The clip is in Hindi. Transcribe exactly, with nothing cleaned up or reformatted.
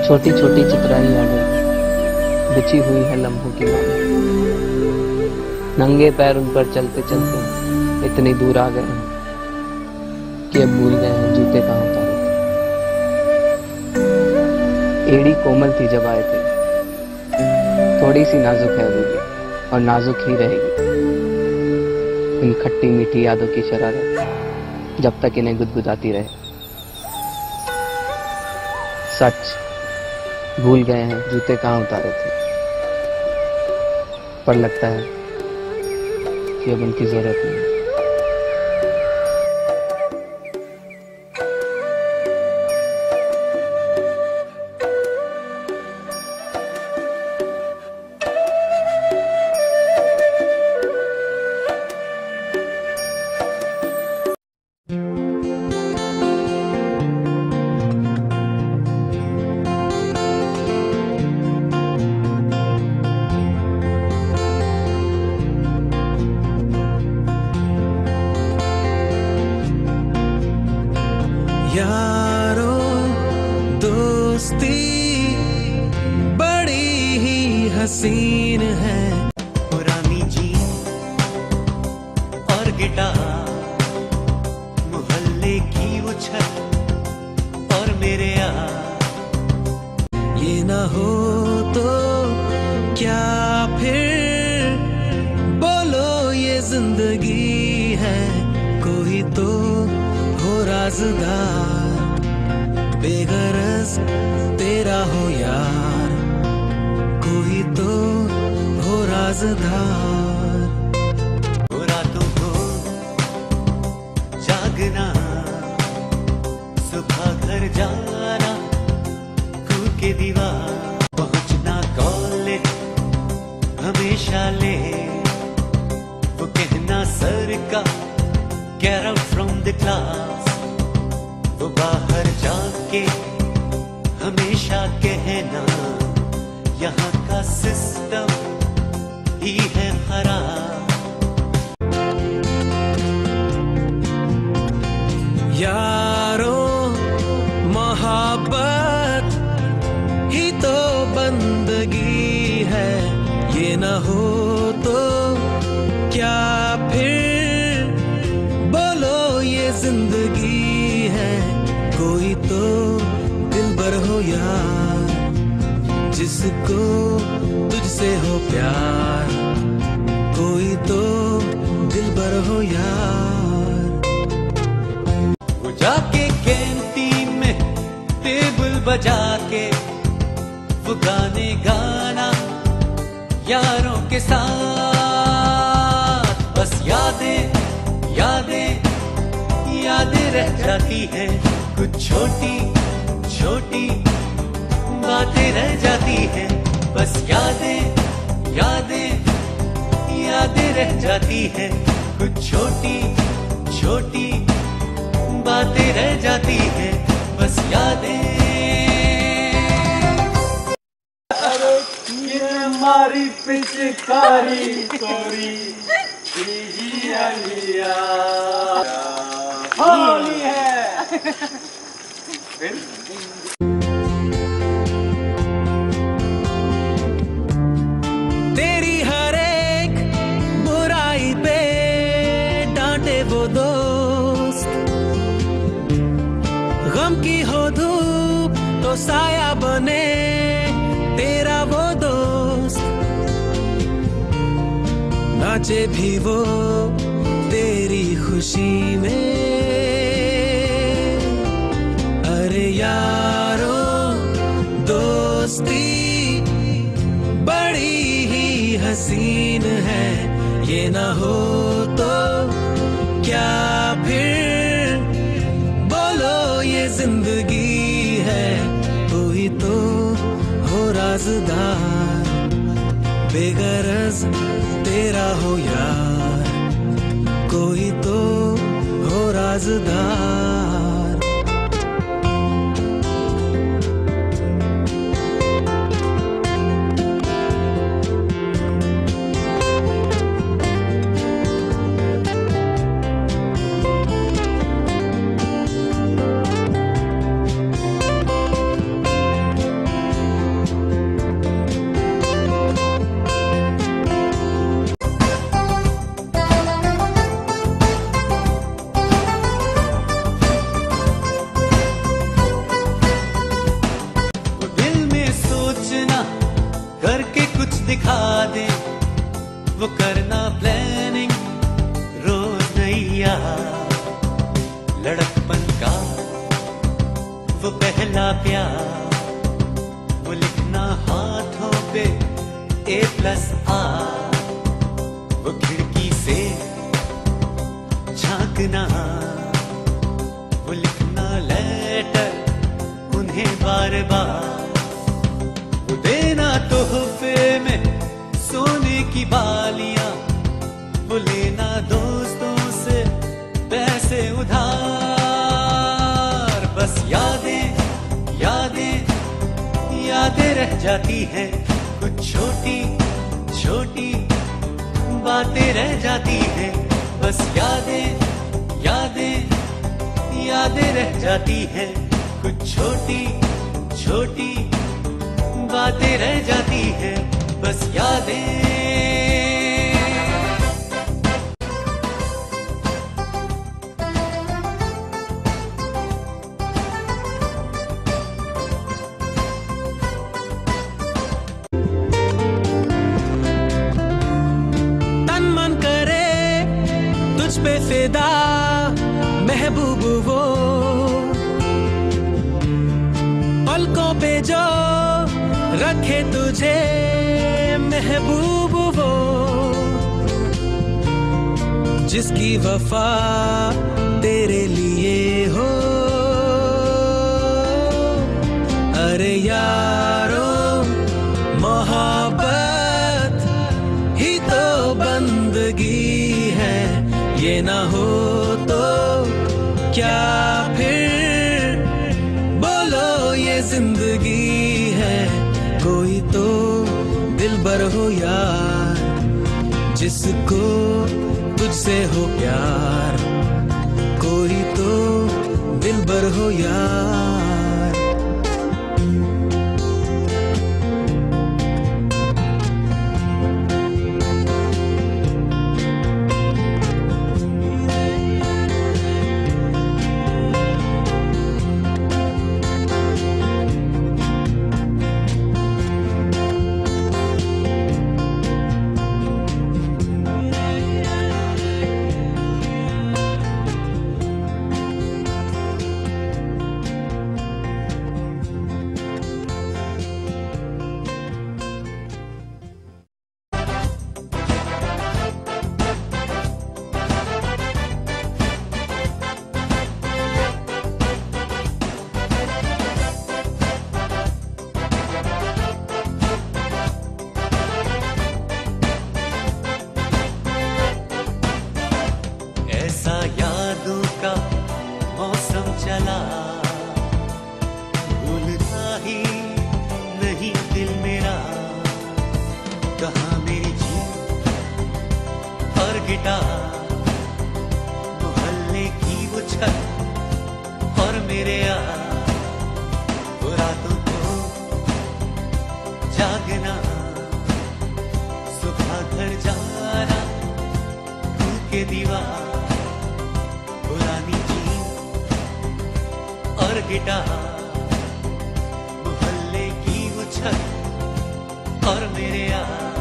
छोटी छोटी चित्राई यादें बिछी हुई है लम्हों की माला। नंगे पैर उन पर चलते चलते इतनी दूर आ गए हैं कि अब भूल गए हैं जूते कहाँ उतारे थे। एड़ी कोमल थी जब आए थे, थोड़ी सी नाजुक है अभी भी और नाजुक ही रहेगी। इन खट्टी मीठी यादों की शरारत जब तक इन्हें गुदगुदाती रहे। सच भूल गए हैं जूते कहाँ उतारे थे, पर लगता है कि अब उनकी जरूरत नहीं है। यारो दोस्ती बड़ी ही हसीन है। पुरानी जीन और गिटार, मोहल्ले की वो छत और मेरे यार। ये ना हो तो क्या फिर बोलो ये जिंदगी है। कोई तो हो राज़दार, बेगरज तेरा हो यार। कोई तो हो राज़दार। वो रातों को जागना, सुबह घर जाना, कूद के दीवार पहुंचना कॉलेज हमेशा ले। वो कहना सर का get out from the class, वो बाहर जाके हमेशा कहना यहाँ का सिस्टम ही है खराब। यारो मोहब्बत ही तो बंदगी है। ये ना हो तो क्या फिर जिंदगी है। कोई तो दिलबर हो यार, जिसको तुझसे हो प्यार। कोई तो दिलबर हो यार। वो जाके कैंटीन में टेबल बजा के वो गाने गाना यारों के साथ। बस यादें यादें यादें रह जाती हैं, कुछ छोटी छोटी बातें रह जाती हैं। बस यादें यादें यादें रह जाती हैं, कुछ छोटी छोटी बातें रह जाती हैं। बस यादें। अरे ये हमारी पिचकारी तोरी होली है। तेरी हर एक बुराई पे डांटे वो दोस्त। गम की हो धूप तो साया बने तेरा वो दोस्त। नाचे भी वो तेरी खुशी में। अरे यारो दोस्ती बड़ी ही हसीन है। ये ना हो तो क्या फिर बोलो ये जिंदगी है। कोई तो हो राज़दार, बेगरज तेरा हो यार। कोई तो हो राज़दार। वो करना प्लानिंग रोज नैया, लड़कपन का वो पहला प्यार, वो लिखना हाथों पे ए प्लस आर, वो खिड़की से झांकना, वो लिखना लेटर उन्हें बार बार, वो देना तोहफे में सोने की बालियां, वो लेना दोस्तों से पैसे उधार। बस यादें यादें यादें रह जाती हैं, कुछ छोटी छोटी बातें रह जाती हैं। बस यादें यादें यादें रह जाती हैं, कुछ छोटी छोटी बातें रह जाती हैं। बस यादें। पे फिदा महबूब वो, पलकों पे जो रखे तुझे महबूब वो, जिसकी वफा तेरे लिए हो। अरे यारो मोहब्बत ही तो बंदगी है, ये ना हो तो क्या फिर बोलो ये जिंदगी है। कोई तो दिलबर हो यार, जिसको तुझसे हो प्यार, कोई तो दिलबर हो यार। यादों का मौसम चला, भूलता ही नहीं दिल मेरा। कहाँ मेरी जीत और गिटार, मोहल्ले की वो छत और मेरे यार, वो रातों को जागना, सुबह घर जाना, के दीवार, पुरानी जीत और गिटार, मोहल्ले की वो छत और मेरे यार।